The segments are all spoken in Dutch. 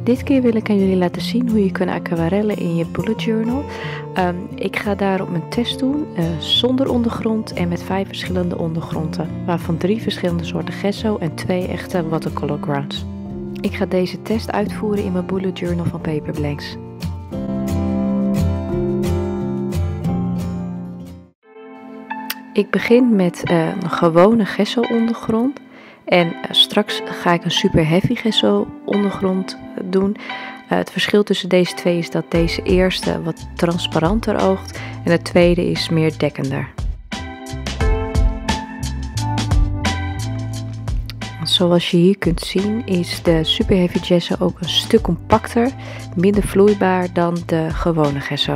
Dit keer wil ik aan jullie laten zien hoe je kunt aquarellen in je bullet journal. Ik ga daarop mijn test doen zonder ondergrond en met 5 verschillende ondergronden, waarvan 3 verschillende soorten gesso en 2 echte watercolor grounds. Ik ga deze test uitvoeren in mijn bullet journal van Paperblanks. Ik begin met een gewone gesso ondergrond. En straks ga ik een super heavy gesso ondergrond doen. Het verschil tussen deze twee is dat deze eerste wat transparanter oogt en de tweede is meer dekkender. Zoals je hier kunt zien is de super heavy gesso ook een stuk compacter, minder vloeibaar dan de gewone gesso.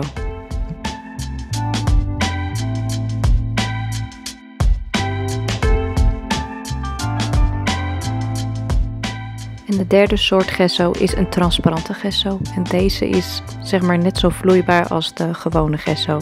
En de derde soort gesso is een transparante gesso en deze is zeg maar net zo vloeibaar als de gewone gesso.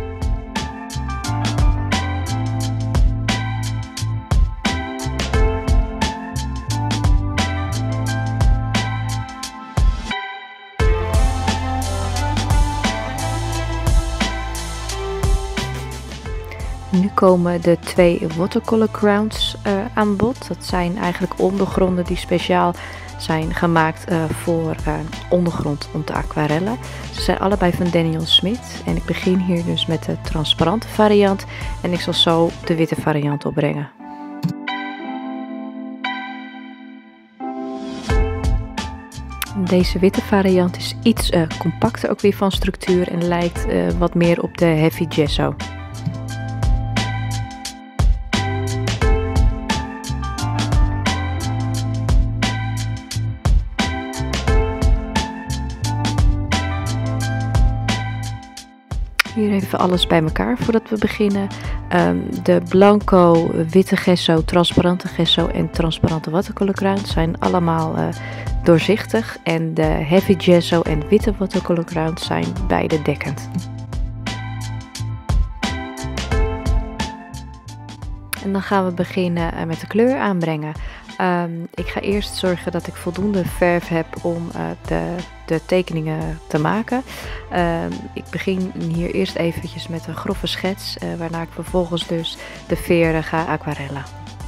Nu komen de 2 watercolor grounds aan bod. Dat zijn eigenlijk ondergronden die speciaal zijn gemaakt voor ondergrond om te aquarellen. Ze zijn allebei van Daniel Smith en ik begin hier dus met de transparante variant en ik zal zo de witte variant opbrengen. Deze witte variant is iets compacter ook weer van structuur en lijkt wat meer op de heavy gesso. Hier even alles bij elkaar voordat we beginnen. De blanco, witte gesso, transparante gesso en transparante watercolor ground zijn allemaal doorzichtig. En de heavy gesso en witte watercolor ground zijn beide dekkend. En dan gaan we beginnen met de kleur aanbrengen. Ik ga eerst zorgen dat ik voldoende verf heb om de tekeningen te maken. Ik begin hier eerst eventjes met een grove schets, waarna ik vervolgens dus de veren ga aquarellen.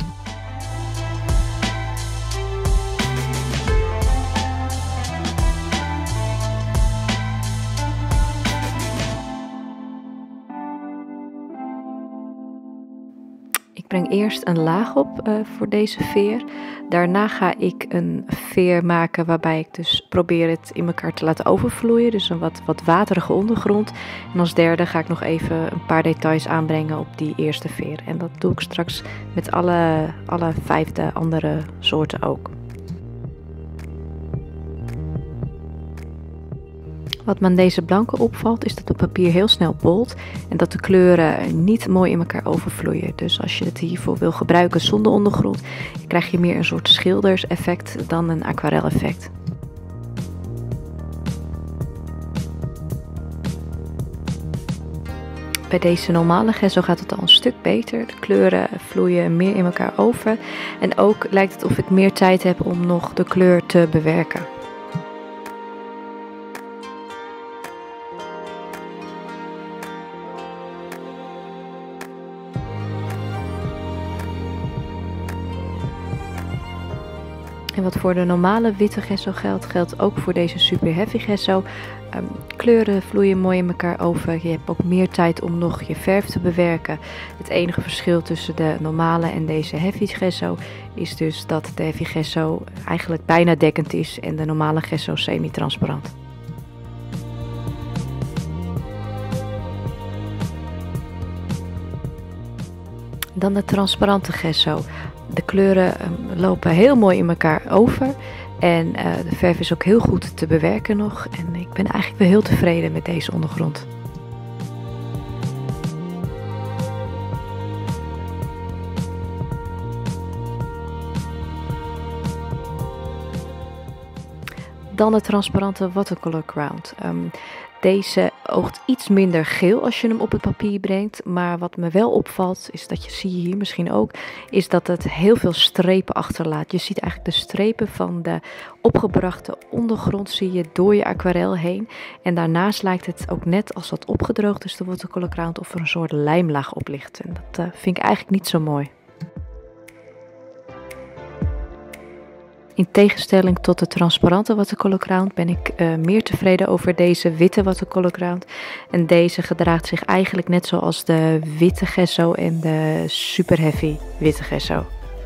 Ik breng eerst een laag op voor deze veer. Daarna ga ik een veer maken waarbij ik dus probeer het in elkaar te laten overvloeien. Dus een wat waterige ondergrond. En als derde ga ik nog even een paar details aanbrengen op die eerste veer. En dat doe ik straks met alle 5 andere soorten ook. Wat me aan deze blanke opvalt is dat het papier heel snel bolt en dat de kleuren niet mooi in elkaar overvloeien. Dus als je het hiervoor wil gebruiken zonder ondergrond, krijg je meer een soort schilderseffect dan een aquarelleffect. Bij deze normale gesso gaat het al een stuk beter. De kleuren vloeien meer in elkaar over en ook lijkt het of ik meer tijd heb om nog de kleur te bewerken. En wat voor de normale witte gesso geldt, geldt ook voor deze super heavy gesso. Kleuren vloeien mooi in elkaar over. Je hebt ook meer tijd om nog je verf te bewerken. Het enige verschil tussen de normale en deze heavy gesso is dus dat de heavy gesso eigenlijk bijna dekkend is en de normale gesso semi-transparant. Dan de transparante gesso. De kleuren lopen heel mooi in elkaar over en de verf is ook heel goed te bewerken nog. En ik ben eigenlijk wel heel tevreden met deze ondergrond. Dan de transparante watercolor ground. Deze oogt iets minder geel als je hem op het papier brengt. Maar wat me wel opvalt, is dat zie je hier misschien ook, is dat het heel veel strepen achterlaat. Je ziet eigenlijk de strepen van de opgebrachte ondergrond zie je door je aquarel heen. En daarnaast lijkt het ook net als dat opgedroogd is, de watercolor ground, of er een soort lijmlaag op ligt. En dat vind ik eigenlijk niet zo mooi. In tegenstelling tot de transparante watercolor ground ben ik meer tevreden over deze witte watercolor ground. En deze gedraagt zich eigenlijk net zoals de witte gesso en de super heavy witte gesso.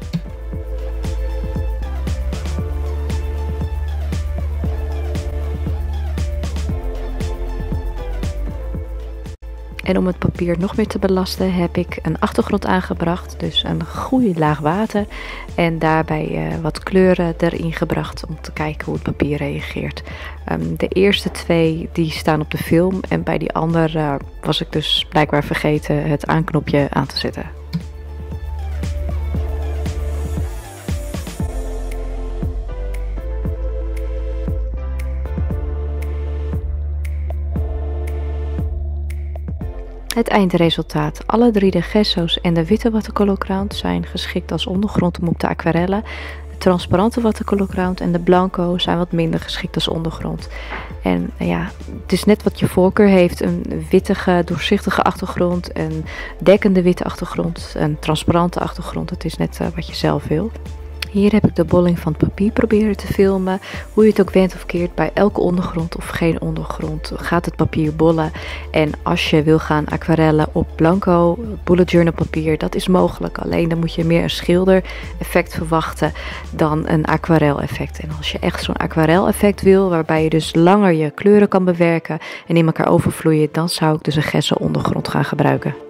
En om het papier nog meer te belasten heb ik een achtergrond aangebracht, dus een goede laag water. En daarbij wat kleuren erin gebracht om te kijken hoe het papier reageert. De eerste 2 die staan op de film en bij die andere was ik dus blijkbaar vergeten het aanknopje aan te zetten. Het eindresultaat. Alle 3 de gesso's en de witte watercolor ground zijn geschikt als ondergrond om op te aquarellen. De transparante watercolor ground en de blanco zijn wat minder geschikt als ondergrond. En ja, het is net wat je voorkeur heeft. Een wittige, doorzichtige achtergrond, een dekkende witte achtergrond, een transparante achtergrond. Het is net wat je zelf wil. Hier heb ik de bolling van het papier proberen te filmen. Hoe je het ook wendt of keert, bij elke ondergrond of geen ondergrond gaat het papier bollen. En als je wil gaan aquarellen op blanco bullet journal papier, dat is mogelijk. Alleen dan moet je meer een schilder effect verwachten dan een aquarel effect. En als je echt zo'n aquarel effect wil, waarbij je dus langer je kleuren kan bewerken en in elkaar overvloeien, dan zou ik dus een gesso ondergrond gaan gebruiken.